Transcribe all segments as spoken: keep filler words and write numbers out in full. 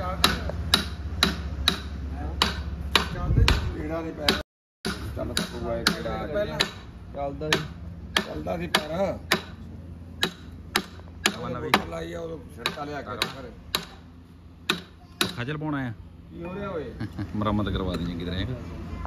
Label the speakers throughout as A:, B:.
A: ਕਿਹੜਾ ਨਹੀਂ ਪੈ ਚੱਲ ਪੂਆ ਕਿਹੜਾ ਪਹਿਲਾਂ ਚੱਲਦਾ ਸੀ ਚੱਲਦਾ ਸੀ ਪਰ ਨਵਾਂ ਨਵੀਂ ਲਾਈ ਆ ਉਹ ਛੜਕਾ ਲਿਆ ਕੇ ਘਰੇ
B: ਖਜਲ ਪਾਉਣਾ ਆ
A: ਕੀ ਹੋ ਰਿਹਾ ਓਏ
B: ਮੁਰੰਮਤ ਕਰਵਾ ਦੀ ਚੰਗੀ ਤਰ੍ਹਾਂ।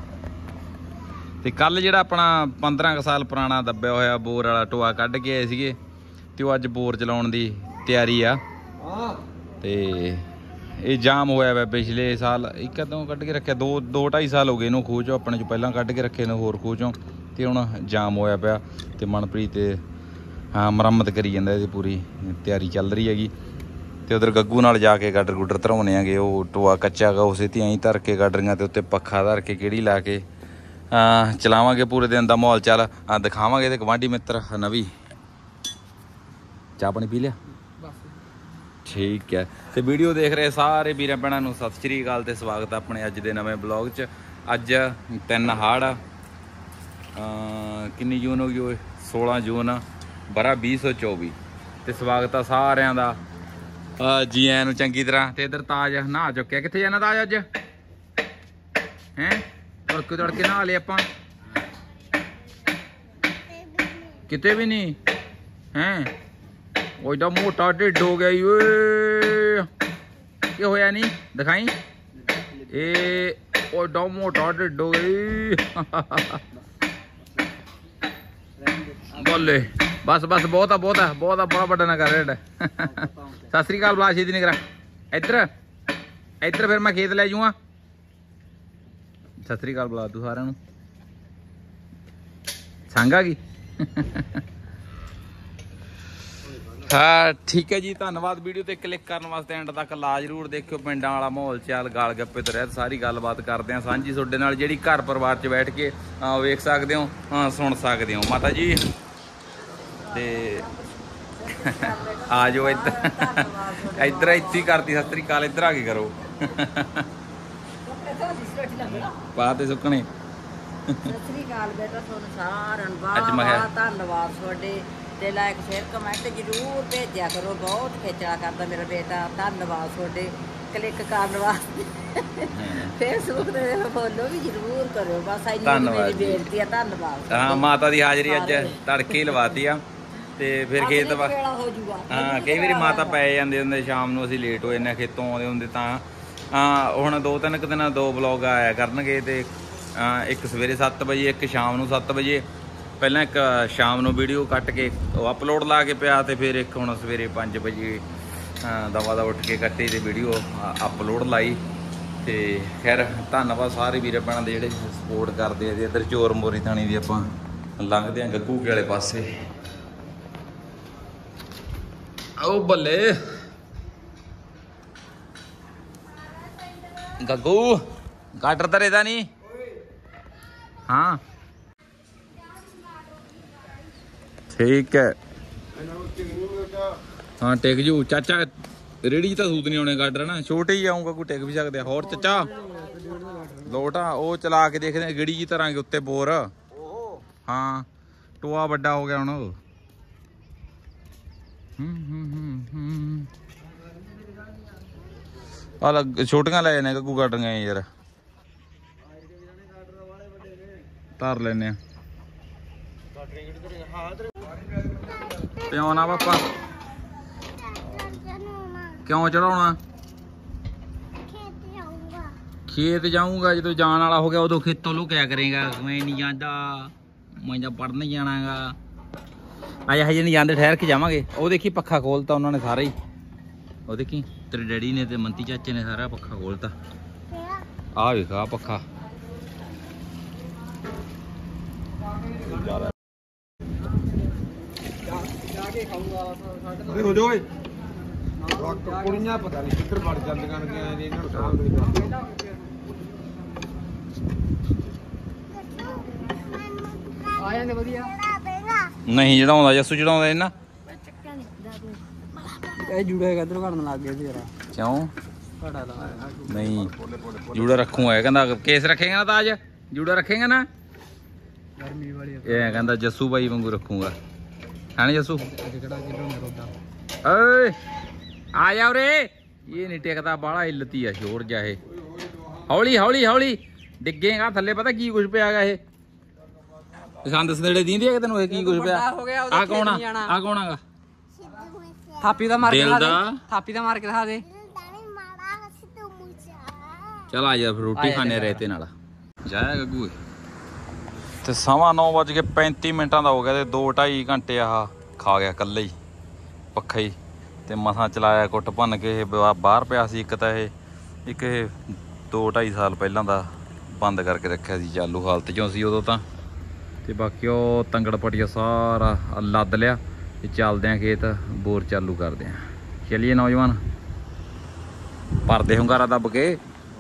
B: ਤੇ ਕੱਲ ਜਿਹੜਾ ਆਪਣਾ ਪੰਦਰਾਂ ਕੁ ਸਾਲ ਪੁਰਾਣਾ ਦੱਬਿਆ ਹੋਇਆ ਬੋਰ ਵਾਲਾ ਟੋਆ ਕੱਢ ਕੇ ਆਏ ਸੀਗੇ ਤੇ ਉਹ ਅੱਜ ਬੋਰ ਚਲਾਉਣ ਦੀ ਤਿਆਰੀ ਆ।
A: ਹਾਂ
B: ਤੇ ਇਹ ਜਾਮ ਹੋਇਆ ਵਾ ਪਿਛਲੇ ਸਾਲ ਇੱਕ ਕਦੋਂ ਕੱਢ ਕੇ ਰੱਖਿਆ ਦੋ ਦੋ ਢਾਈ ਸਾਲ ਹੋ ਗਏ ਇਹਨੂੰ ਖੂਹ ਚੋਂ ਆਪਣੇ ਚੋਂ ਪਹਿਲਾਂ ਕੱਢ ਕੇ ਰੱਖੇ ਨੇ ਹੋਰ ਖੂਹ ਚੋਂ ਤੇ ਹੁਣ ਜਾਮ ਹੋਇਆ ਪਿਆ ਤੇ ਮਨਪ੍ਰੀਤ ਤੇ ਹਾਂ ਮੁਰੰਮਤ ਕਰੀ ਜਾਂਦਾ ਇਹਦੀ ਪੂਰੀ ਤਿਆਰੀ ਚੱਲ ਰਹੀ ਹੈਗੀ। ਤੇ ਉਧਰ ਗੱਗੂ ਨਾਲ ਜਾ ਕੇ ਗਾਡਰ ਗੁੱਡਰ ਧਰਾਉਣੇ ਹੈਗੇ ਉਹ ਟੋਆ ਕੱਚਾ ਗਾ ਉਸੇ ਤੇ ਐਂ ਧਰ ਕੇ ਗਾਡਰੀਆਂ ਤੇ ਉੱਤੇ ਪੱਖਾ ਧਰ ਕੇ ਕਿਹੜੀ ਲਾ ਕੇ ਚਲਾਵਾਂਗੇ ਪੂਰੇ ਦਿਨ ਦਾ ਮਾਹੌਲ ਚੱਲ ਆ ਦਿਖਾਵਾਂਗੇ। ਤੇ ਗਵਾਂਢੀ ਮਿੱਤਰ ਨਵੀਂ ਚਾਹ ਪਾਣੀ ਪੀ ਲਿਆ ਠੀਕ ਹੈ। ਤੇ ਵੀਡੀਓ ਦੇਖ ਰਹੇ ਸਾਰੇ ਵੀਰਾਂ ਭੈਣਾਂ ਨੂੰ ਸਤਿ ਸ਼੍ਰੀ ਅਕਾਲ ਤੇ ਸਵਾਗਤ ਆਪਣੇ ਅੱਜ ਦੇ ਨਵੇਂ ਬਲੌਗ 'ਚ। ਅੱਜ ਤਿੰਨ ਹਾੜ ਕਿੰਨੀ ਜੂਨ ਹੋ ਗਈ ਓਏ ਸੋਲਾਂ ਜੂਨ ਬਾਰਾਂ ਵੀਹ ਸੌ ਚੌਵੀ ਤੇ ਸਵਾਗਤ ਆ ਸਾਰਿਆਂ ਦਾ ਜੀ ਆਇਆਂ ਨੂੰ ਚੰਗੀ ਤਰ੍ਹਾਂ। ਤੇ ਇੱਧਰ ਤਾਜ ਨਹਾ ਚੁੱਕਿਆ ਕਿੱਥੇ ਜਾਣਾ ਤਾਜ ਅੱਜ ਹੈਂ ਤੜਕੇ ਤੜਕੇ ਨਹਾ ਲਏ ਆਪਾਂ ਕਿਤੇ ਵੀ ਨਹੀਂ ਹੈਂ ਉਹ ਏਡਾ ਮੋਟਾ ਢਿੱਡ ਹੋ ਗਿਆ ਓਏ ਕੀ ਹੋਇਆ ਨਹੀਂ ਦਿਖਾਈ ਇਹ ਉਹ ਏਡਾ ਮੋਟਾ ਢਿੱਡ ਹੋ ਗਿਆ ਬੋਲੇ ਬਸ ਬਸ ਬਹੁਤ ਆ ਬਹੁਤ ਆ ਬਹੁਤ ਆ ਬੜਾ ਵੱਡਾ ਨਾ ਕਰ ਢਿੱਡ। ਸਤਿ ਸ੍ਰੀ ਅਕਾਲ ਬਲਾ ਛੇਤੀ ਨਹੀਂ ਕਰਾ ਇੱਧਰ ਇੱਧਰ ਫਿਰ ਮੈਂ ਖੇਤ ਲੈ ਜੂਆਂ। ਸਤਿ ਸ੍ਰੀ ਅਕਾਲ ਬੁਲਾ ਤੂੰ ਸਾਰਿਆਂ ਨੂੰ ਸੰਗ ਆ ਗਈ ਹਾਂ ਠੀਕ ਹੈ ਜੀ ਧੰਨਵਾਦ। ਵੀਡੀਓ ਤੇ ਕਲਿੱਕ ਕਰਨ ਵਾਸਤੇ ਐਂਡ ਤੱਕ ਲਾ ਜ਼ਰੂਰ ਦੇਖਿਓ। ਪਿੰਡਾਂ ਵਾਲਾ ਮਾਹੌਲ ਚਾਲ ਗਾਲ ਗੱਪੇ ਤੋਂ ਰਹਿਤ ਸਾਰੀ ਗੱਲਬਾਤ ਕਰਦੇ ਹਾਂ ਸਾਂਝੀ ਤੁਹਾਡੇ ਨਾਲ ਜਿਹੜੀ ਘਰ ਪਰਿਵਾਰ 'ਚ ਬੈਠ ਕੇ ਵੇਖ ਸਕਦੇ ਹੋ ਸੁਣ ਸਕਦੇ ਹੋ ਮਾਤਾ ਜੀ। ਤੇ ਆ ਜਾਓ ਇੱਧਰ ਇੱਧਰ ਇੱਥੇ ਕਰਤੀ ਸਤਿ ਸ੍ਰੀ ਅਕਾਲ ਇੱਧਰ ਆ ਕੇ ਕਰੋ ਪਾ ਤੇ ਸੁੱਕਣੇ
C: ਸਤਿ ਸ੍ਰੀ ਅਕਾਲ ਬੇਟਾ ਤੁਹਾਨੂੰ ਸਾਰਿਆਂ ਨੂੰ
B: ਅੱਜ ਮੈਂ
C: ਬਹੁਤ ਧੰਨਵਾਦ ਤੁਹਾਡੇ ਤੇ ਲਾਇਕ ਸ਼ੇਅਰ ਕਮੈਂਟ ਜ਼ਰੂਰ ਭੇਜਿਆ ਕਰੋ। ਬਹੁਤ ਖੇਚਲਾ ਕਰਦਾ ਮੇਰਾ ਬੇਟਾ ਧੰਨਵਾਦ ਤੁਹਾਡੇ ਕਲਿੱਕ ਕਰਨ ਵਾਸਤੇ ਫੇਸਬੁੱਕ ਤੇ ਫੋਲੋ ਵੀ ਜ਼ਰੂਰ ਕਰਿਓ ਬਸ ਇੰਨੀ ਮੇਰੀ ਬੇਨਤੀ ਆ। ਧੰਨਵਾਦ।
B: ਹਾਂ ਮਾਤਾ ਦੀ ਹਾਜ਼ਰੀ ਅੱਜ ਤੜਕੇ ਹੀ ਲਵਾਤੀ ਆ ਤੇ ਫਿਰ ਖੇਤ ਹਾਂ ਕਈ ਵਾਰੀ ਮਾਤਾ ਪੈ ਜਾਂਦੇ ਹੁੰਦੇ ਸ਼ਾਮ ਨੂੰ ਅਸੀਂ ਲੇਟ ਹੋ ਜਾਂਦੇ ਖੇਤੋਂ ਆਉਂਦੇ ਹੁੰਦੇ ਤਾਂ ਹਾਂ ਹੁਣ ਦੋ ਤਿੰਨ ਕੁ ਦਿਨਾਂ ਦੋ ਵਲੋਗ ਆਇਆ ਕਰਨਗੇ ਤੇ ਇੱਕ ਸਵੇਰੇ ਸੱਤ ਵਜੇ ਇੱਕ ਸ਼ਾਮ ਨੂੰ ਸੱਤ ਵਜੇ ਪਹਿਲਾਂ ਇੱਕ ਸ਼ਾਮ ਨੂੰ ਵੀਡੀਓ ਕੱਟ ਕੇ ਉਹ ਅਪਲੋਡ ਲਾ ਕੇ ਪਿਆ ਤੇ ਫਿਰ ਇੱਕ ਹੁਣ ਸਵੇਰੇ ਪੰਜ ਵਜੇ ਦਵਾ ਦਾ ਉੱਠ ਕੇ ਕੱਟੇ ਤੇ ਵੀਡੀਓ ਅਪਲੋਡ ਲਾਈ। ਤੇ ਖੈਰ ਧੰਨਵਾਦ ਸਾਰੇ ਵੀਰਾਂ ਭੈਣਾਂ ਦੇ ਜਿਹੜੇ ਸਪੋਰਟ ਕਰਦੇ ਆ। ਤੇ ਇੱਧਰ ਚੋਰ ਮੋਰੀ ਥਾਣੀ ਦੀ ਆਪਾਂ ਲੰਘਦੇ ਹਾਂ ਗੱਗੂ ਕੇ ਵਾਲੇ ਪਾਸੇ। ਉਹ ਬੱਲੇ ਗੱਗੂ ਗਾਟਰ ਤਾਂ ਰੇਦਾ ਨਹੀਂ ਹਾਂ ਠੀਕ ਹੈ ਹਾਂ ਟਿਕ ਜੂ ਚਾਚਾ ਰੇੜੀ ਤਾਂ ਸੂਤ ਨਹੀਂ ਆਉਣੇ ਗਾਡਰ ਨਾ ਛੋਟੇ ਹੀ ਆਉਂਗਾ ਕੋਈ ਟਿਕ ਵੀ ਸਕਦੇ ਹੋਰ ਚਾਚਾ ਲੋਟ ਆ ਉਹ ਚਲਾ ਕੇ ਦੇਖਦੇ ਗੇੜੀ ਜੀ ਤਰਾਂਗੇ ਉੱਤੇ ਬੋਰ ਹਾਂ ਟੋਆ ਵੱਡਾ ਹੋ ਗਿਆ ਹੁਣ ਹੂੰ ਹੂੰ ਹੂੰ ਹੂੰ ਆ ਛੋਟੀਆਂ ਲੈ ਜਾਣੇ ਗੱਗੂ ਗਾਡਰੀਆਂ ਯਾਰ ਧਰ ਲੈਨੇ ਆ ਪਿਆਉਣਾ ਪਾਪਾ ਕਿਉਂ ਚੜਾਉਣਾ ਖੇਤ ਜਾਊਂਗਾ ਜਦੋਂ ਜਾਣ ਵਾਲਾ ਹੋ ਗਿਆ ਉਦੋਂ ਖੇਤੋਂ ਲੁਕਿਆ ਕਰੇਗਾ ਮੈਂ ਨਹੀਂ ਜਾਂਦਾ ਮੈਂ ਤਾਂ ਪੜ੍ਹਨ ਜਾਣਾਗਾ ਅੱਜ ਹਜੇ ਨਹੀਂ ਜਾਂਦੇ ਠਹਿਰ ਕੇ ਜਾਵਾਂਗੇ। ਉਹ ਦੇਖੀ ਪੱਖਾ ਖੋਲਤਾ ਉਹਨਾਂ ਨੇ ਸਾਰਾ ਹੀ ਉਹ ਦੇਖੀ ਤੇਰੇ ਡੈਡੀ ਨੇ ਤੇ ਮੰਤੀ ਚਾਚੇ ਨੇ ਸਾਰਾ ਪੱਖਾ ਖੋਲਤਾ ਆਹ ਵੇਖ ਆ ਪੱਖਾ
A: ਹੋ ਜਾ ਓਏ ਕੁੜੀਆਂ ਪਤਾ ਨਹੀਂ ਕਿੱਧਰ ਵੜ ਜਾਂਦੀਆਂ ਨੇ ਇਹਨਾਂ ਨੂੰ ਸਾਂਭ ਦੇ ਆ ਜਾਂਦੇ ਵਧੀਆ
B: ਨਹੀਂ ਚੜਾਉਂਦਾ ਜੱਸੂ ਚੜਾਉਂਦਾ ਇਹਨਾਂ
C: ਇਹ ਜੂੜਾ ਕਿੱਧਰ ਕਰਨ ਲੱਗ ਗਿਆ ਸੀ ਯਾਰ
B: ਕਿਉਂ ਨਹੀਂ ਜੂੜਾ ਰੱਖੂਗਾ ਕਹਿੰਦਾ ਕੇਸ ਰੱਖੇਗਾ ਨਾ ਤਾਜ ਜੂੜਾ ਰੱਖੇਗਾ ਨਾ
C: ਗਰਮੀ ਵਾਲੀ
B: ਇਹ ਕਹਿੰਦਾ ਜੱਸੂ ਬਾਈ ਵਾਂਗੂ ਰੱਖੂਗਾ ਹੈ ਨੀ ਜੱਸੂ
C: ਅੱਜ ਕਿਹੜਾ ਕਿਲੋ ਰੋਦਾ
B: ਓਏ ਆ ਜਾ ਉਰੇ ਇਹ ਨਹੀਂ ਟਿਕਦਾ ਬਾਹਲਾ ਇਲਤੀ ਆ ਸ਼ੋਰ ਜਾ ਇਹ ਹੌਲੀ ਹੌਲੀ ਹੌਲੀ ਡਿੱਗੇਗਾ ਥੱਲੇ ਪਤਾ ਕੀ ਕੁਝ ਪਿਆ ਗਾ ਇਹ ਸੰਦ ਸਨੇੜੇ ਦੀਂਦੀ ਆ ਕਿ ਤੈਨੂੰ ਇਹ ਕੀ ਕੁਝ ਪਿਆ ਆ ਕੌਣ ਆ ਆ ਕੌਣ ਆਗਾ
D: ਥਾਪੀ ਦਾ ਮਾਰ ਕੇ
B: ਦਿਲ
D: ਦਿਖਾ
B: ਦਾ
D: ਦੇ ਥਾਪੀ ਦਾ ਮਾਰ ਕੇ ਦਿਖਾ ਦੇ
B: ਚਲ ਆ ਜਾ ਫਿਰ ਰੋਟੀ ਖਾਣੇ ਰਹੇ ਤੇ ਨਾਲ ਜਾਇਆ ਗੱਗੂ ਤੇ ਸਵਾ ਨੌ ਵੱਜ ਕੇ ਪੈਂਤੀ ਮਿੰਟਾਂ ਦਾ ਹੋ ਗਿਆ ਤੇ ਦੋ ਢਾਈ ਘੰਟੇ ਆਹ ਖਾ ਗਿਆ ਇਕੱਲੇ ਹੀ ਪੱਖਾ ਹੀ ਤੇ ਮਸਾਂ ਚਲਾਇਆ ਕੁੱਟ ਭੰਨ ਕੇ ਇਹ ਬਾਹਰ ਪਿਆ ਸੀ ਇੱਕ ਤਾਂ ਇਹ ਇੱਕ ਇਹ ਦੋ ਢਾਈ ਸਾਲ ਪਹਿਲਾਂ ਦਾ ਬੰਦ ਕਰਕੇ ਰੱਖਿਆ ਸੀ ਚਾਲੂ ਹਾਲਤ 'ਚੋਂ ਸੀ ਉਦੋਂ ਤਾਂ ਤੇ ਬਾਕੀ ਉਹ ਤੰਗੜ ਪਟੀਆ ਸਾਰਾ ਲੱਦ ਲਿਆ ਤੇ ਚੱਲਦੇ ਆ ਖੇਤ ਬੋਰ ਚਾਲੂ ਕਰਦੇ ਆ ਚਲਿਏ ਨੌਜਵਾਨ ਭਰਦੇ ਹੁੰਗਾਰਾ ਦੱਬ ਕੇ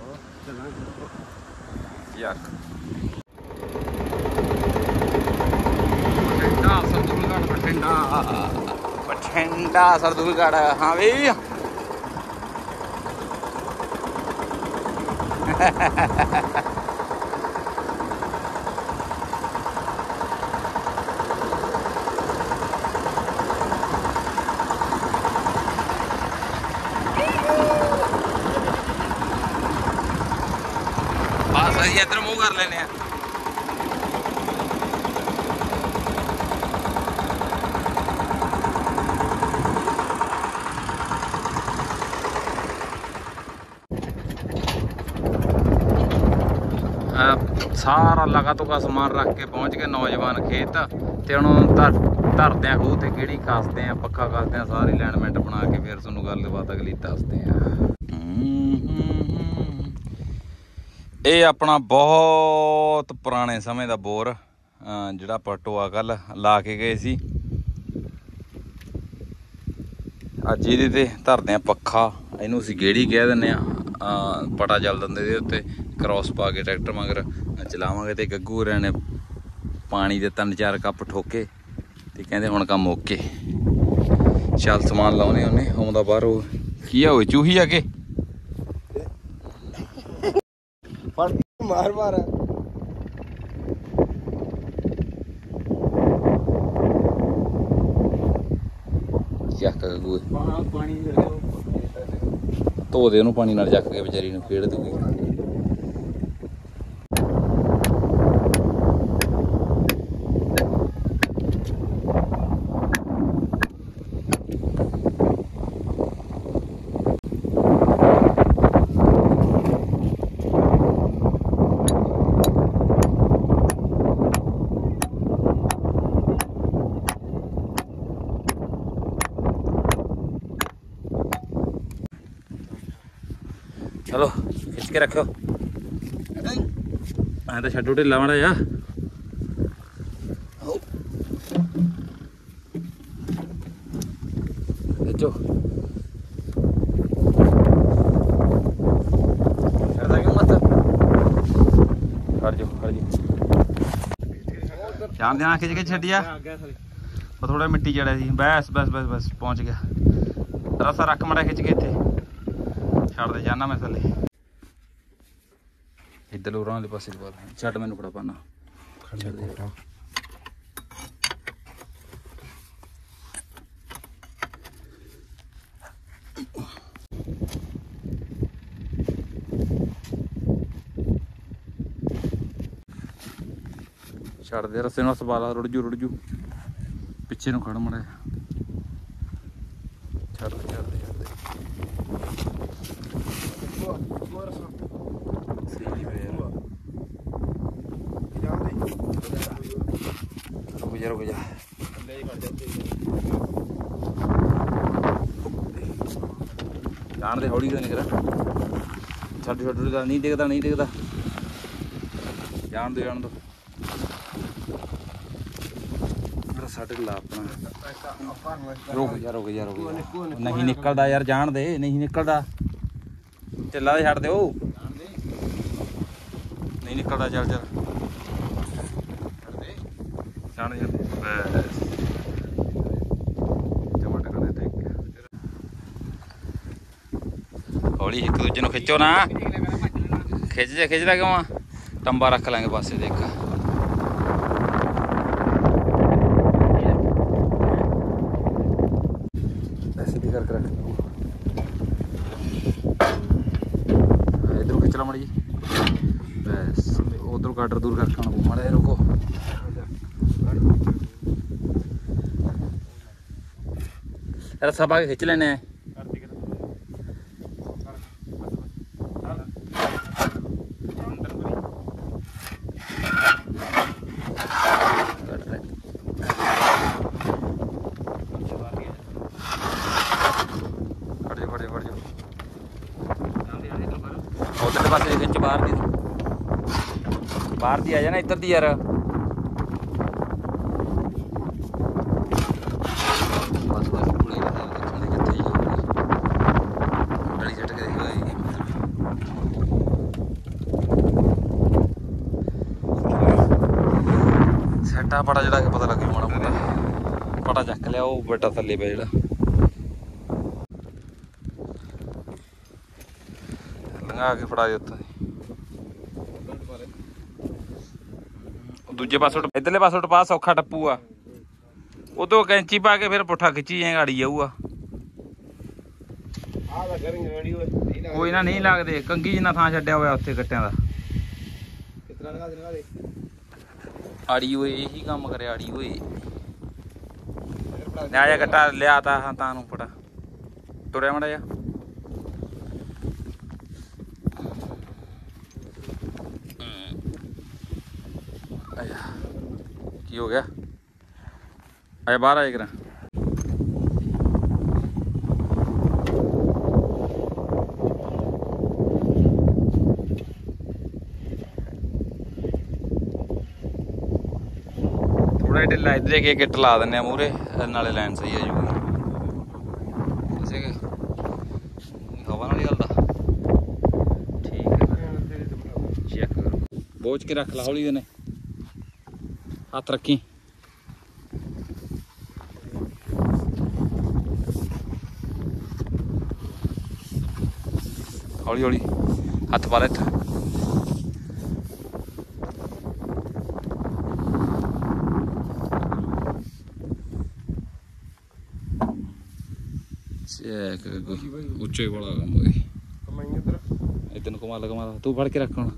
B: ਯਾਰ ਬਠਿੰਡਾ ਸਰਦੂਲਗੜ੍ਹ ਬਠਿੰਡਾ ਬਠਿੰਡਾ ਸਰਦੂਲਗੜ੍ਹ ਹਾਂ ਵੀ ਬਸ ਅਸੀਂ ਇੱਧਰ ਮੂੰਹ ਕਰ ਲੈਨੇ ਆ ਸਾਰਾ ਲਗਾਤੋਂ ਸਮਾਨ ਰੱਖ ਕੇ ਪਹੁੰਚ ਗਏ ਨੌਜਵਾਨ ਖੇਤ ਤੇ ਹੁਣ ਧਰ ਧਰਦੇ ਆ ਖੂਹ ਤੇ ਕਿਹੜੀ ਕੱਸਦੇ ਆ ਪੱਖਾ ਕੱਸਦੇ ਆ ਸਾਰੀ ਅਲਾਈਨਮੈਂਟ ਬਣਾ ਕੇ ਫਿਰ ਤੁਹਾਨੂੰ ਗੱਲਬਾਤ ਅਗਲੀ ਦੱਸਦੇ ਆ ਇਹ ਆਪਣਾ ਬਹੁਤ ਪੁਰਾਣੇ ਸਮੇਂ ਦਾ ਬੋਰ ਜਿਹੜਾ ਆਪਾਂ ਟੋਆ ਕੱਲ ਲਾ ਕੇ ਗਏ ਸੀ ਅੱਜ ਇਹਦੇ ਤੇ ਧਰਦੇ ਆ ਪੱਖਾ ਇਹਨੂੰ ਅਸੀਂ ਗੇੜੀ ਕਹਿ ਦਿੰਦੇ ਆ ਪਟਾ ਚੱਲ ਦਿੰਦੇ ਇਹਦੇ ਉੱਤੇ ਕ੍ਰੋਸ ਪਾ ਕੇ ਟਰੈਕਟਰ ਮਗਰ ਚਲਾਵਾਂਗੇ ਤੇ ਗੱਗੂ ਹੋਰਾਂ ਨੇ ਪਾਣੀ ਦੇ ਤਿੰਨ ਚਾਰ ਕੱਪ ਠੋਕੇ ਤੇ ਕਹਿੰਦੇ ਹੁਣ ਕੰਮ ਓਕੇ ਚੱਲ ਸਮਾਨ ਲਾਉਣੇ ਉਹਨੇ ਆਉਂਦਾ ਬਾਹਰੋਂ ਕੀ ਆ ਹੋਏ ਚੂਹੀ ਆ ਕੇ
A: ਮਾਰ ਮਾਰ
B: ਚੱਕ ਗੱਗੂ ਪਾਣੀ ਧੋ ਦੇ ਉਹਨੂੰ ਪਾਣੀ ਨਾਲ ਚੱਕ ਕੇ ਵਿਚਾਰੀ ਨੂੰ ਖੇਡ ਦੂਗੀ ਚਲੋ ਖਿੱਚ ਕੇ ਰੱਖੋ ਐਂ ਤਾਂ ਛੱਡੋ ਢਿੱਲਾ ਮਾੜਾ ਜਾ ਖਿੱਚੋ ਛੱਡਦਾ ਕਿਉਂ ਮਤ ਕਰ ਜੋ ਕਰ ਜੀ ਧਿਆਨ ਦੇਣਾ ਖਿੱਚ ਕੇ ਛੱਡਿਆ ਉਹ ਥੋੜਾ ਮਿੱਟੀ ਚੜਿਆ ਸੀ ਬਸ ਬਸ ਬਸ ਬਸ ਪਹੁੰਚ ਗਿਆ ਰਸਾ ਰੱਖ ਮਾੜਾ ਖਿੱਚ ਕੇ ਇੱਥੇ ਛੱਡ ਦੇ ਜਾਣਾ ਮੈਂ ਥੱਲੇ ਇੱਧਰ ਉਹਨਾਂ ਦੇ ਪਾਸੇ ਦਵਾ ਛੱਡ ਮੈਨੂੰ ਫੜਾ ਪਾਣਾ ਛੱਡ ਦੇ ਰਸੇ ਨੂੰ ਸਵਾਲਾ ਰੁੜ ਜੂ ਰੁੜ ਜੂ ਪਿੱਛੇ ਨੂੰ ਖੜ ਮੜਾ ਛੱਡ ਦੇ ਛੱਡ ਦੇ ਛੱਡ ਦੇ रुक जा रुक जा जान दे हौली तो निकल छड़ छड़ नहीं दिखता नहीं दिखता जान दो जान दो साढ़े ला अपना रुक जा रुक जा रुक जा नहीं निकलता यार जान दे नहीं निकलता ढिला छड़ दो नहीं निकलता चल चल जान बस हौली एक दूजे ਨੂੰ ਖਿੱਚੋ ਨਾ ਖਿੱਚ ਜਾ ਖਿੱਚਦਾ ਕਿਉਂ ਆ ਟੰਬਾ ਰੱਖ ਲਾਂਗੇ ਪਾਸੇ ਦੇ ਇੱਕ ऐसे भी करके रख ਇਧਰੋਂ ਕਾਟਰ ਦੂਰ ਕਰਕੇ ਆਉਣਾ ਪਊ ਮਾੜਾ ਜਿਹਾ ਰੁਕੋ ਰੱਸਾ ਪਾ ਕੇ ਖਿੱਚ ਲੈਣੇ ਆ ਉਧਰਲੇ ਪਾਸੇ ਖਿੱਚ ਬਾਹਰ ਦੀ ਬਾਹਰ ਦੀ ਆ ਜਾਣਾ ਇੱਧਰ ਦੀ ਯਾਰ ਬਸ ਬਸ ਪੁਲੇ ਦਾ ਦੇਖਣ ਦੇ ਕਿੱਥੇ ਜਾਊਗੀ ਗਲੀ ਛੱਡ ਕੇ ਦੇਖੋ ਸੈਟਾ ਪੜਾ ਜਿਹੜਾ ਕਿ ਪਤਾ ਲੱਗ ਜੂ ਮਾੜਾ ਮੋਟਾ ਪਟਾ ਚੱਕ ਲਿਆ ਉਹ ਬੇਟਾ ਥੱਲੇ ਪਿਆ ਜਿਹੜਾ ਲੰਘਾ ਕੇ ਫੜਾ ਦੇ ਉੱਥੇ ਦੂਜੇ ਪਾਸੋਂ ਇਧਰਲੇ ਪਾਸੋਂ ਟਪਾ ਸੌਖਾ ਟੱਪੂ ਆ ਉਦੋਂ ਕੈਂਚੀ ਪਾ ਕੇ ਫਿਰ ਪੁੱਠਾ ਖਿੱਚੀ ਜਾਏ ਗਾੜੀ ਜਾਊਗਾ ਕੋਈ ਨਾ ਨਹੀਂ ਲੱਗਦੇ ਕੰਗੀ ਜਿੰਨਾ ਥਾਂ ਛੱਡਿਆ ਹੋਇਆ ਉੱਥੇ ਕੱਟਿਆਂ ਦਾ ਆੜੀ ਓਏ ਇਹੀ ਕੰਮ ਕਰੇ ਆੜੀ ਓਏ ਆ ਜਾ ਕੱਟਾ ਲਿਆ ਤਾ ਹਾਂ ਤਾਂ ਨੂੰ ਪੜਾ ਤੁਰਿਆ ਮੜਾ ਜਾ ਕੀ ਹੋ ਗਿਆ ਆਇਆ ਬਾਹਰ ਆਏ ਕਰਾਂ ਥੋੜਾ ਢਿੱਲਾ ਇੱਧਰ ਕੇ ਗਿੱਟ ਲਾ ਦਿੰਦੇ ਆ ਮੂਹਰੇ ਨਾਲੇ ਲਾਈਨ ਸਹੀ ਆ ਜੂਗੀ ਕਿਸੇ ਕੇ ਹਵਾ ਨਾਲ ਹੀ ਚੱਲਦਾ ਠੀਕ ਹੈ ਚੈੱਕ ਕਰੋ ਬੋਝ ਕੇ ਰੱਖ ਲਾ ਹੌਲੀ ਉਹਨੇ ਹੱਥ ਰੱਖੀ ਹੌਲੀ ਹੌਲੀ ਹੱਥ ਪਾ ਲੈ ਇੱਥੇ ਚੈੱਕ ਉੱਚੇ ਵਾਲਾ ਕੰਮ ਹੋ ਗਿਆ ਇੱਧਰ ਨੂੰ ਕਮਾ ਲਾ ਕਮਾ ਲਾ ਤੂੰ ਫੜ ਕੇ ਰੱਖ ਹੁਣ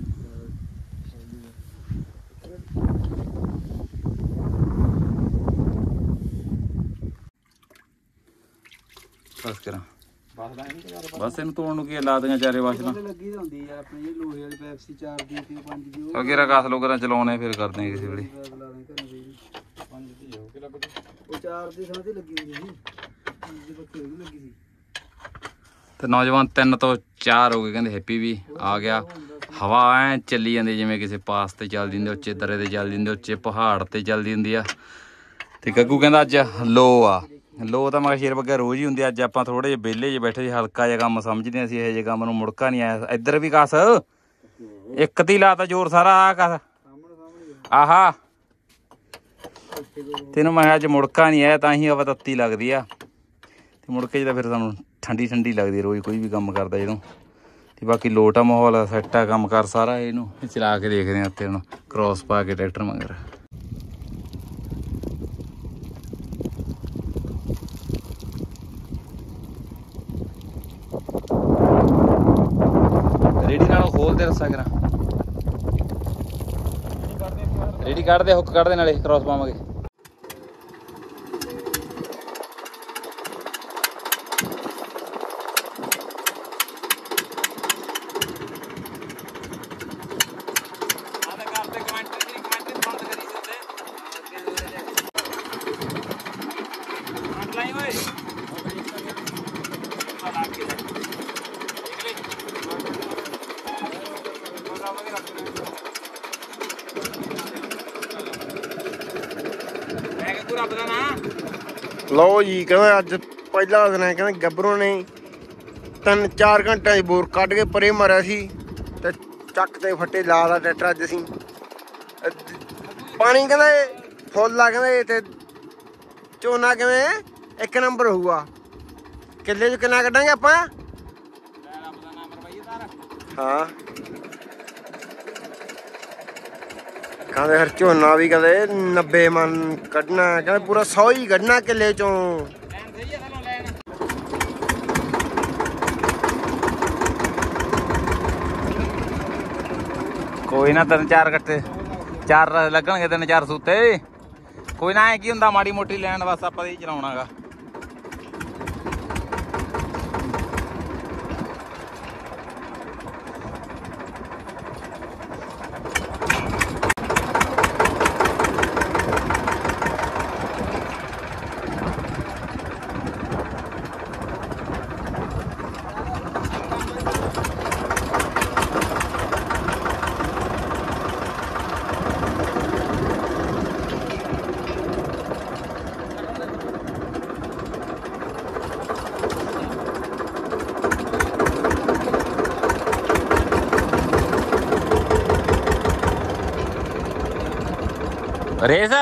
B: ਬਸ ਕਰਾਂ ਬਸ ਇਹਨੂੰ ਤੋੜਨ ਨੂੰ ਕੀ ਲਾ ਦੀਆਂ ਚਾਰੇ ਵਾਸ਼ਲਾਂ
A: ਲੱਗੀ ਤਾਂ ਹੁੰਦੀ ਯਾਰ ਆਪਣੀ ਇਹ ਲੋਹੇ ਵਾਲੀ ਪੈਪਸੀ ਚਾਰ ਦੀ ਤੇ ਪੰਜ ਦੀ ਉਹ
B: ਅੱਗੇ ਰਕਾਸ ਲੋ ਕਰਾਂ ਚਲਾਉਣੇ ਫਿਰ ਕਰਦੇ ਕਿਸੇ ਵੇਲੇ
A: ਪੰਜ ਦੀ ਹੋ ਕੇ ਲੱਗਦੀ ਉਹ ਚਾਰ ਦੀ ਥਾਂ ਤੇ ਲੱਗੀ ਹੁੰਦੀ ਸੀ ਪੰਜ ਦੀ ਪੱਕੇ ਉਹ ਲੱਗੀ ਸੀ
B: ਤੇ ਨੌਜਵਾਨ ਤਿੰਨ ਤੋਂ ਚਾਰ ਹੋ ਗਏ ਕਹਿੰਦੇ ਹੈਪੀ ਵੀ ਆ ਗਿਆ ਹਵਾ ਐ ਚੱਲੀ ਜਾਂਦੀ ਜਿਵੇਂ ਕਿਸੇ ਪਾਸ ਤੇ ਚੱਲਦੀ ਹੁੰਦੀ ਉੱਚੇ ਦਰੇ ਤੇ ਚੱਲਦੀ ਹੁੰਦੀ ਉੱਚੇ ਪਹਾੜ ਤੇ ਚੱਲਦੀ ਹੁੰਦੀ ਆ ਤੇ ਗੱਗੂ ਕਹਿੰਦਾ ਅੱਜ ਲੋ ਆ ਲੋ ਤਾਂ ਮੈਂ ਸ਼ੇਰ ਬੱਗਾ ਰੋਜ਼ ਹੀ ਹੁੰਦੀ ਅੱਜ ਆਪਾਂ ਥੋੜੇ ਜਿਹੇ ਵਿਹਲੇ ਜਿਹੇ ਬੈਠੇ ਸੀ ਹਲਕਾ ਜਿਹਾ ਕੰਮ ਸਮਝਦੇ ਅਸੀਂ ਇਹੋ ਜਿਹੇ ਕੰਮ ਨੂੰ ਮੁੜਕਾ ਨਹੀਂ ਆਇਆ ਇੱਧਰ ਵੀ ਕਸ ਇੱਕ ਤੀ ਲਾਤਾ ਜ਼ੋਰ ਸਾਰਾ ਆ ਕਸ ਆਹਾ ਤੈਨੂੰ ਮੈਂ ਅੱਜ ਮੁੜਕਾ ਨਹੀਂ ਆਇਆ ਤਾਂ ਹੀ ਹਵਾ ਤੱਤੀ ਲੱਗਦੀ ਆ ਤੇ ਮੁੜਕੇ ਜਿਹੜਾ ਫਿਰ ਸਾਨੂੰ ਠੰਡੀ ਠੰਡੀ ਲੱਗਦੀ ਰੋਜ਼ ਕੋਈ ਵੀ ਕੰਮ ਕਰਦਾ ਜਦੋਂ ਤੇ ਬਾਕੀ ਲੋਟ ਆ ਮਾਹੌਲ ਸੈੱਟ ਆ ਕੰਮ ਕਰ ਸਾਰਾ ਇਹਨੂੰ ਚਲਾ ਕੇ ਦੇਖਦੇ ਆ ਉੱਤੇ ਹੁਣ ਕ੍ਰੋਸ ਪਾ ਕੇ ਟਰੈਕਟਰ ਮਗਰ ਰੇੜੀ ਨਾਲ ਖੋਲ ਦੇ ਰੱਸਾ ਕਰਾਂ ਰੇੜੀ ਕੱਢ ਦੇ ਹੁੱਕ ਕੱਢ ਦੇ ਨਾਲੇ ਕ੍ਰੋਸ ਪਾਵਾਂਗੇ
E: ਲਓ ਜੀ ਕਹਿੰਦਾ ਅੱਜ ਪਹਿਲਾ ਦਿਨ ਹੈ ਕਹਿੰਦੇ ਗੱਭਰੂ ਨੇ ਤਿੰਨ ਚਾਰ ਘੰਟਿਆਂ ਦੀ ਬੋਰ ਕੱਢ ਕੇ ਪਰੇ ਮਾਰਿਆ ਸੀ ਤੇ ਚੱਕ ਤੇ ਫੱਟੇ ਲਾ ਦਾ ਟਰੈਕਟਰ ਅੱਜ ਅਸੀਂ ਪਾਣੀ ਕਹਿੰਦੇ ਫੁੱਲ ਆ ਕਹਿੰਦੇ ਤੇ ਝੋਨਾ ਕਿਵੇਂ ਇੱਕ ਨੰਬਰ ਹੋਊਗਾ ਕਿੱਲੇ 'ਚ ਕਿੰਨਾ ਕੱਢਾਂਗੇ ਆਪਾਂ ਹਾਂ ਕਹਿੰਦੇ ਫਿਰ ਝੋਨਾ ਵੀ ਕਹਿੰਦੇ ਨੱਬੇ ਮਣ ਕੱਢਣਾ ਕਹਿੰਦੇ ਪੂਰਾ ਸੌ ਹੀ ਕੱਢਣਾ ਕਿੱਲੇ ਚੋਂ
B: ਕੋਈ ਨਾ ਤਿੰਨ ਚਾਰ ਕੱਟੇ ਚਾਰ ਲੱਗਣਗੇ ਤਿੰਨ ਚਾਰ ਸੂਤੇ ਕੋਈ ਨਾ ਐ ਕੀ ਹੁੰਦਾ ਮਾੜੀ ਮੋਟੀ ਲੈਣ ਬਸ ਆਪਾਂ ਹੀ ਚਲਾਉਣਾਗਾ ਰੇਸ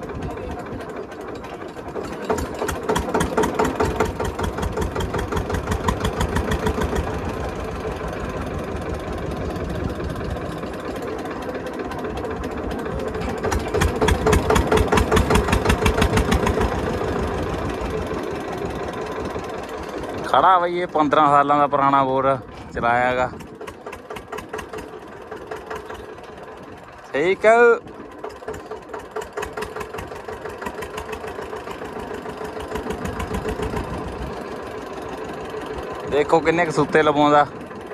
B: ਖੜਾ ਬਈ ਇਹ ਪੰਦਰਾਂ ਸਾਲਾਂ ਦਾ ਪੁਰਾਣਾ ਬੋਰ ਚਲਾਇਆ ਹੈਗਾ ਠੀਕ ਹੈ ਦੇਖੋ ਕਿੰਨੇ ਕੁ ਸੁੱਤੇ ਲਵਾਉਂਦਾ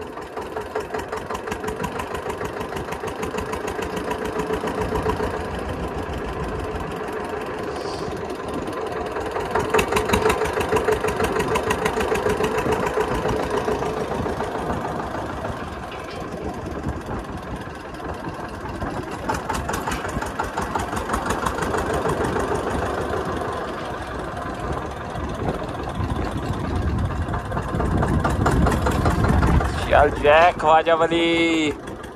B: ਚੱਲ ਜੈ ਖਵਾਜਾ ਵਲੀ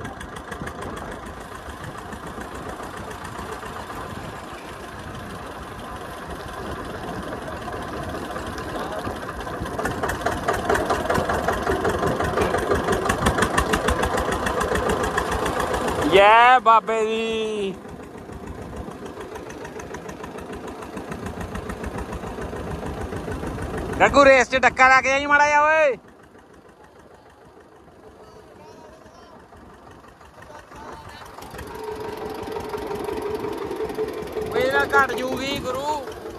B: ਜੈ ਬਾਬੇ ਦੀ ਗੱਗੂ ਰੇਸ ਚ ਡੱਕਾ ਲਾ ਕੇ ਆਈ ਮਾੜਾ ਜਾ ਓਏ ਇਹਦਾ ਘਟ ਜੂਗੀ ਗੁਰੂ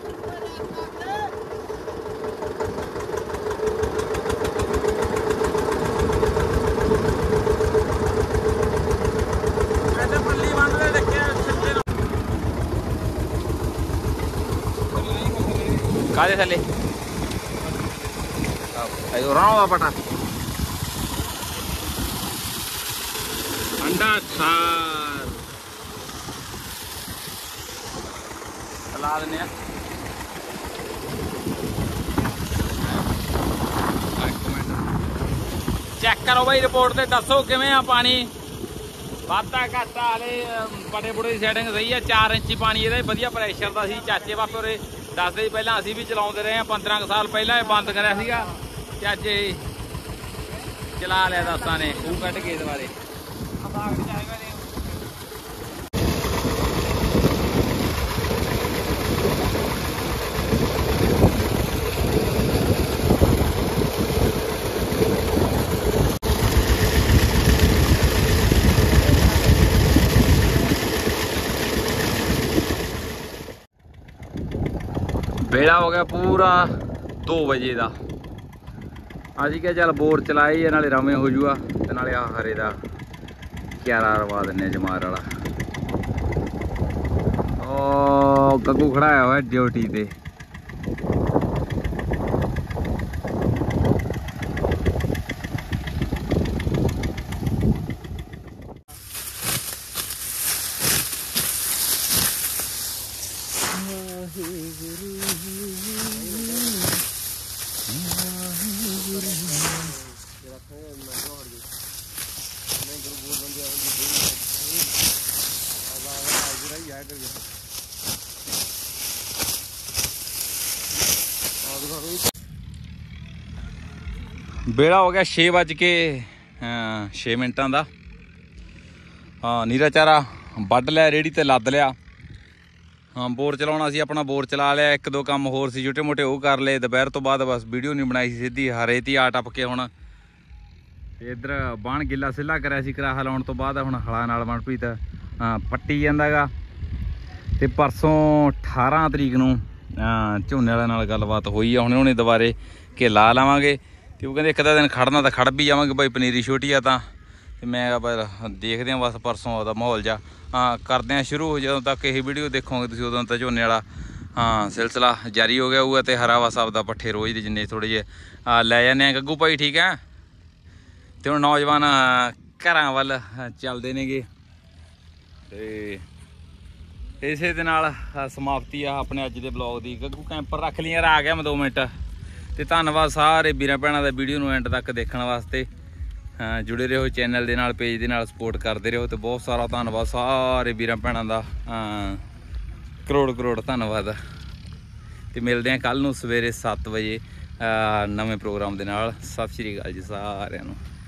B: ਐਸੇ ਪੱਲੀ ਬੰਦ ਲੈ ਰੱਖਿਆ ਛੱਡੇ ਕਾਦੇ ਥੱਲੇ ਆਇਓ ਰਾਉ ਦਾ ਪਟਾ ਅੰਡਾ ਛਾਰ ਲਾ ਦਿੰਦੇ ਆ ਚੈੱਕ ਕਰੋ ਬਾਈ ਰਿਪੋਰਟ ਤੇ ਦੱਸੋ ਕਿਵੇਂ ਆ ਪਾਣੀ ਵਾਧਾ ਘਾਟਾ ਹਲੇ ਬੜੇ ਬੁੜੇ ਦੀ ਸੈਟਿੰਗ ਸਹੀ ਆ ਚਾਰ ਇੰਚੀ ਪਾਣੀ ਇਹਦਾ ਵਧੀਆ ਪ੍ਰੈਸ਼ਰ ਦਾ ਸੀ ਚਾਚੇ ਬਾਪੇ ਉਰੇ ਦੱਸਦੇ ਸੀ ਪਹਿਲਾਂ ਅਸੀਂ ਵੀ ਚਲਾਉਂਦੇ ਰਹੇ ਆ ਪੰਦਰਾਂ ਕੁ ਸਾਲ ਪਹਿਲਾਂ ਇਹ ਬੰਦ ਕਰਿਆ ਸੀਗਾ ਚਾਚੇ ਚਲਾ ਲਿਆ ਦਾਤਾਂ ਨੇ ਖੂਹ ਕੱਢ ਕੇ ਦੁਬਾਰੇ ਵੇਲਾ ਹੋ ਗਿਆ ਪੂਰਾ ਦੋ ਵਜੇ ਦਾ ਅਸੀਂ ਕਿਹਾ ਚੱਲ ਬੋਰ ਚਲਾਏ ਨਾਲੇ ਰਵੇਂ ਹੋ ਜੂਗਾ ਤੇ ਨਾਲੇ ਆਹ ਹਰੇ ਦਾ ਕਿਆਰਾ ਰਵਾ ਦਿੰਨੇ ਜਮਾਰ ਵਾਲਾ ਉਹ ਗੱਗੂ ਖੜਾਇਆ ਹੋਇਆ ਡਿਊਟੀ ਤੇ बेड़ा हो गया छे बज के छे मिनटा का हाँ नीरा चारा वढ़ लिया रेहड़ी ते लद लिया हाँ बोर चलाना सी अपना बोर चला लिया एक दो काम होर सी छोटे मोटे वो कर ले दोपहर तो बाद बस वीडियो नहीं बनाई सी सीधी हरे ती आ टप के हुण ਤੇ ਇੱਧਰ ਬਾਣ ਗਿੱਲਾ ਸਿੱਲਾ ਕਰਿਆ ਸੀ ਕਰਾਹਾ ਲਾਉਣ ਤੋਂ ਬਾਅਦ ਹੁਣ ਹਲਾਂ ਨਾਲ ਮਨਪ੍ਰੀਤ ਅਹ, ਪੱਟੀ ਜਾਂਦਾ ਗਾ। ਤੇ ਪਰਸੋਂ ਅਠਾਰਾਂ ਤਰੀਕ ਨੂੰ ਅਹ, ਝੋਨੇ ਵਾਲਿਆਂ ਨਾਲ ਗੱਲਬਾਤ ਹੋਈ ਆ, ਹੁਣ ਉਹਨੇ ਦੁਬਾਰੇ ਕਿ ਲਾ ਲਾਵਾਂਗੇ। ਤੇ ਉਹ ਕਹਿੰਦੇ ਇੱਕ ਅੱਧਾ ਦਿਨ ਖੜਨਾ ਤਾਂ ਖੜ ਵੀ ਜਾਵਾਂਗੇ ਬਾਈ, ਪਨੀਰੀ ਛੋਟੀ ਆ ਤਾਂ। ਤੇ ਮੈਂ ਕਿਹਾ ਪਰ ਦੇਖਦੇ ਹਾਂ ਬਸ ਪਰਸੋਂ ਉਹਦਾ ਮਾਹੌਲ ਜਾ ਹਾਂ ਕਰਦੇ ਹਾਂ ਸ਼ੁਰੂ। ਜਦੋਂ ਤੱਕ ਇਹ ਵੀਡੀਓ ਦੇਖੋਗੇ ਤੁਸੀਂ ਉਦੋਂ ਤਾਂ ਝੋਨੇ ਵਾਲਾ ਹਾਂ ਸਿਲਸਿਲਾ ਜਾਰੀ ਹੋ ਗਿਆ ਹੋਊਗਾ। ਤੇ ਹਰਾਵਾ ਸਾਹਿਬ ਦਾ ਪੱਠੇ ਰੋਜ਼ ਦੇ ਜਿੰਨੇ ਥੋੜ੍ਹੇ ਜਿਹੇ ਲੈ ਜਾਂਦੇ ਆ। ਗੱਗੂ ਭਾਈ ਠੀਕ ਹੈ। ਤੇ ਹੁਣ ਨੌਜਵਾਨ ਘਰਾਂ ਵੱਲ ਚੱਲਦੇ ਨੇਗੇ। ਤੇ ਇਸੇ ਦੇ ਨਾਲ ਸਮਾਪਤੀ ਆ ਆਪਣੇ ਅੱਜ ਦੇ ਬਲੌਗ ਦੀ। ਗੱਗੂ ਕੈਂਪਰ ਰੱਖ ਲਈ ਯਾਰ, ਆ ਗਿਆ ਮੈਂ ਦੋ ਮਿੰਟ। ਤੇ ਧੰਨਵਾਦ ਸਾਰੇ ਵੀਰਾਂ ਭੈਣਾਂ ਦਾ ਵੀਡੀਓ ਨੂੰ ਐਂਡ ਤੱਕ ਦੇਖਣ ਵਾਸਤੇ। ਹਾਂ ਜੁੜੇ ਰਹੋ ਚੈਨਲ ਦੇ ਨਾਲ, ਪੇਜ ਦੇ ਨਾਲ ਸਪੋਰਟ ਕਰਦੇ ਰਹੋ। ਤੇ ਬਹੁਤ ਸਾਰਾ ਧੰਨਵਾਦ ਸਾਰੇ ਵੀਰਾਂ ਭੈਣਾਂ ਦਾ, ਕਰੋੜ ਕਰੋੜ ਧੰਨਵਾਦ। ਤੇ ਮਿਲਦੇ ਹਾਂ ਕੱਲ੍ਹ ਨੂੰ ਸਵੇਰੇ ਸੱਤ ਵਜੇ ਨਵੇਂ ਪ੍ਰੋਗਰਾਮ ਦੇ ਨਾਲ। ਸਤਿ ਸ਼੍ਰੀ ਅਕਾਲ ਜੀ ਸਾਰਿਆਂ ਨੂੰ।